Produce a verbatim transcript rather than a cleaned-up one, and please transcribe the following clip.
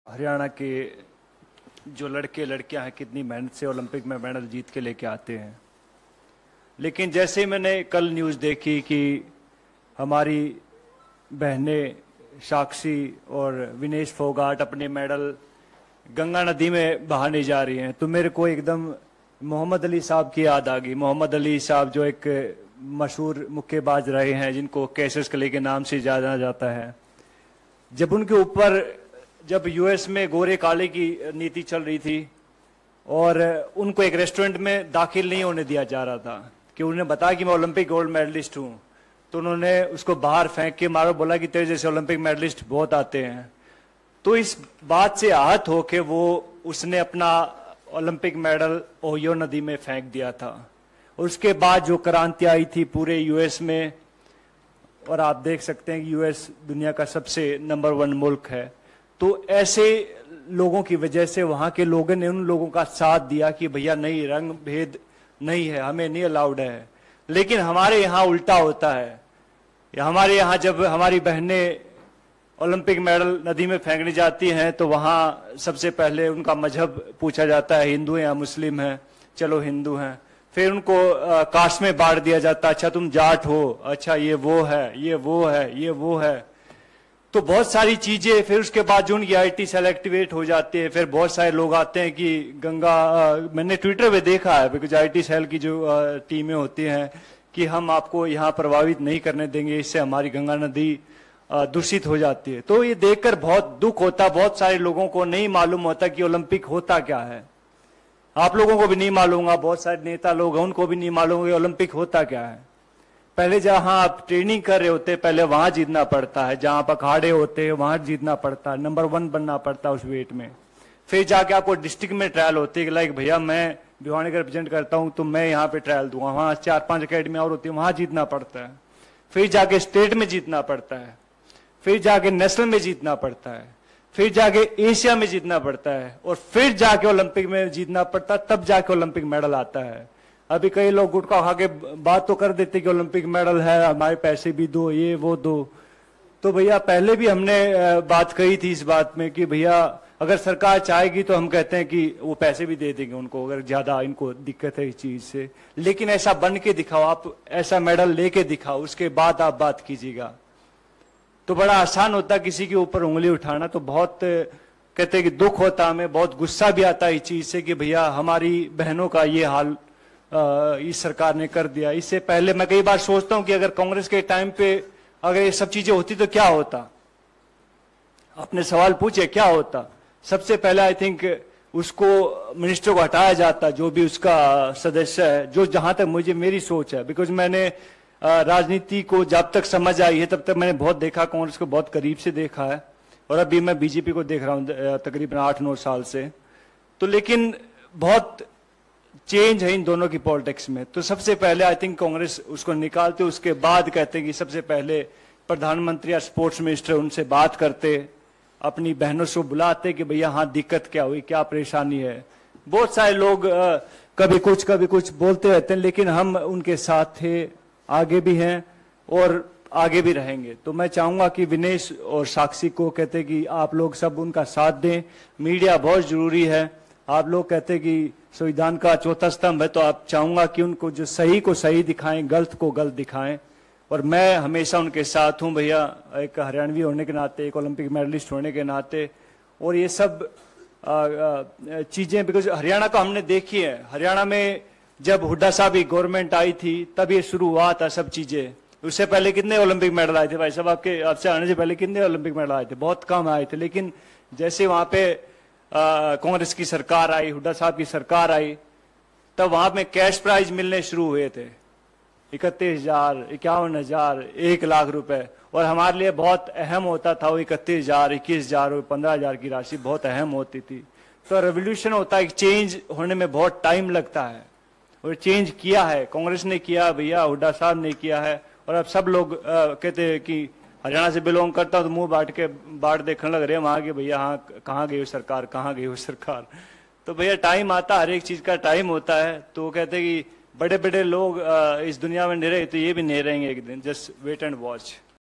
हरियाणा के जो लड़के लड़कियां हैं कितनी मेहनत से ओलंपिक में मेडल जीत के लेके आते हैं। लेकिन जैसे मैंने कल न्यूज़ देखी कि हमारी बहनें साक्षी और विनेश फोगाट अपने मेडल गंगा नदी में बहाने जा रही हैं, तो मेरे को एकदम मोहम्मद अली साहब की याद आ गई। मोहम्मद अली साहब जो एक मशहूर मुक्केबाज रहे हैं, जिनको कैसिस क्ले के नाम से जाना जाता है। जब उनके ऊपर जब यूएस में गोरे काले की नीति चल रही थी और उनको एक रेस्टोरेंट में दाखिल नहीं होने दिया जा रहा था कि उन्हें बताया कि मैं ओलंपिक गोल्ड मेडलिस्ट हूं, तो उन्होंने उसको बाहर फेंक के मारो, बोला कि तेरे जैसे ओलंपिक मेडलिस्ट बहुत आते हैं। तो इस बात से आहत होके वो उसने अपना ओलंपिक मेडल ओहियो नदी में फेंक दिया था। और उसके बाद जो क्रांति आई थी पूरे यूएस में, और आप देख सकते हैं कि यूएस दुनिया का सबसे नंबर वन मुल्क है, तो ऐसे लोगों की वजह से वहां के लोगों ने उन लोगों का साथ दिया कि भैया नहीं, रंग भेद नहीं है, हमें नहीं अलाउड है। लेकिन हमारे यहाँ उल्टा होता है। हमारे यहाँ जब हमारी बहनें ओलंपिक मेडल नदी में फेंकने जाती हैं तो वहाँ सबसे पहले उनका मजहब पूछा जाता है, हिंदू हैं या मुस्लिम हैं, चलो हिंदू हैं। फिर उनको कास्ट में बांट दिया जाता है, अच्छा तुम जाट हो, अच्छा ये वो है, ये वो है, ये वो है। तो बहुत सारी चीजें, फिर उसके बाद जो उनकी आईटी सेल एक्टिवेट हो जाती है, फिर बहुत सारे लोग आते हैं कि गंगा आ, मैंने ट्विटर पे देखा है, बिकॉज आईटी सेल की जो आ, टीमें होती हैं कि हम आपको यहाँ प्रभावित नहीं करने देंगे, इससे हमारी गंगा नदी दूषित हो जाती है। तो ये देखकर बहुत दुख होता, बहुत सारे लोगों को नहीं मालूम होता कि ओलंपिक होता क्या है। आप लोगों को भी नहीं मालूम होगा, बहुत सारे नेता लोग हैं उनको भी नहीं मालूम कि ओलंपिक होता क्या है। पहले जहां आप ट्रेनिंग कर रहे होते पहले वहां जीतना पड़ता है, जहां आप अखाड़े होते हैं वहां जीतना पड़ता है, नंबर वन बनना पड़ता है उस वेट में। फिर जाके आपको डिस्ट्रिक्ट में ट्रायल होती है, लाइक भैया मैं भिवानी का रिप्रेजेंट करता हूं तो मैं यहाँ पे ट्रायल दूंगा, वहां चार पांच अकेडमी और होती है, वहां जीतना पड़ता है। फिर जाके स्टेट में जीतना पड़ता है, फिर जाके नेशनल में जीतना पड़ता है, फिर जाके एशिया में जीतना पड़ता है, और फिर जाके ओलंपिक में जीतना पड़ता है, तब जाके ओलंपिक मेडल आता है। अभी कई लोग गुटखा खा के बात तो कर देते कि ओलंपिक मेडल है, हमारे पैसे भी दो, ये वो दो। तो भैया पहले भी हमने बात कही थी इस बात में कि भैया अगर सरकार चाहेगी तो हम कहते हैं कि वो पैसे भी दे देंगे उनको, अगर ज्यादा इनको दिक्कत है इस चीज से। लेकिन ऐसा बन के दिखाओ, आप ऐसा मेडल लेके दिखाओ, उसके बाद आप बात कीजिएगा। तो बड़ा आसान होता किसी के ऊपर उंगली उठाना। तो बहुत कहते हैं कि दुख होता, हमें बहुत गुस्सा भी आता इस चीज से कि भैया हमारी बहनों का ये हाल आ, इस सरकार ने कर दिया। इससे पहले मैं कई बार सोचता हूं कि अगर कांग्रेस के टाइम पे अगर ये सब चीजें होती तो क्या होता। अपने सवाल पूछे क्या होता। सबसे पहले आई थिंक उसको मिनिस्टर को हटाया जाता, जो भी उसका सदस्य है, जो जहां तक मुझे मेरी सोच है। बिकॉज मैंने राजनीति को जब तक समझ आई है तब तक मैंने बहुत देखा, कांग्रेस को बहुत करीब से देखा है, और अभी मैं बीजेपी को देख रहा हूं तकरीबन आठ नौ साल से। तो लेकिन बहुत चेंज है इन दोनों की पॉलिटिक्स में। तो सबसे पहले आई थिंक कांग्रेस उसको निकालते, उसके बाद कहते हैं कि सबसे पहले प्रधानमंत्री या स्पोर्ट्स मिनिस्टर उनसे बात करते, अपनी बहनों से बुलाते कि भैया हाँ दिक्कत क्या हुई, क्या परेशानी है। बहुत सारे लोग आ, कभी कुछ कभी कुछ बोलते रहते हैं, लेकिन हम उनके साथ थे, आगे भी हैं और आगे भी रहेंगे। तो मैं चाहूंगा कि विनेश और साक्षी को कहते कि आप लोग सब उनका साथ दें। मीडिया बहुत जरूरी है। आप लोग कहते कि संविधान का चौथा स्तंभ है, तो आप चाहूंगा कि उनको जो सही को सही दिखाएं, गलत को गलत दिखाएं। और मैं हमेशा उनके साथ हूं भैया, एक हरियाणवी होने के नाते, एक ओलंपिक मेडलिस्ट होने के नाते। और ये सब चीजें बिकॉज हरियाणा को हमने देखी है। हरियाणा में जब हुड्डा साहब की गवर्नमेंट आई थी तब ये शुरू हुआ था सब चीजें। उससे पहले कितने ओलंपिक मेडल आए थे भाई साहब, आपके आपसे आने से पहले कितने ओलंपिक मेडल आए थे? बहुत कम आए थे। लेकिन जैसे वहां पे कांग्रेस की सरकार आई, हुड्डा साहब की सरकार आई, तब वहां में कैश प्राइज मिलने शुरू हुए थे, इकतीस हजार इक्यावन हजार एक लाख रुपए। और हमारे लिए बहुत अहम होता था वो इकतीस हजार इक्कीस हजार और पंद्रह हजार की राशि बहुत अहम होती थी। तो रेवोल्यूशन होता है, चेंज होने में बहुत टाइम लगता है, और चेंज किया है, कांग्रेस ने किया भैया, हुड्डा साहब ने किया है। और अब सब लोग आ, कहते हैं कि हरियाणा से बिलोंग करता हूं तो मुंह बांट के बांट देखने लग रहे हैं वहां के भैया, हाँ कहाँ गई हो सरकार, कहाँ गई हो सरकार। तो भैया टाइम आता, हर एक चीज का टाइम होता है। तो वो कहते हैं कि बड़े बड़े लोग आ, इस दुनिया में नहीं रहे तो ये भी नहीं रहेंगे एक दिन, जस्ट वेट एंड वॉच।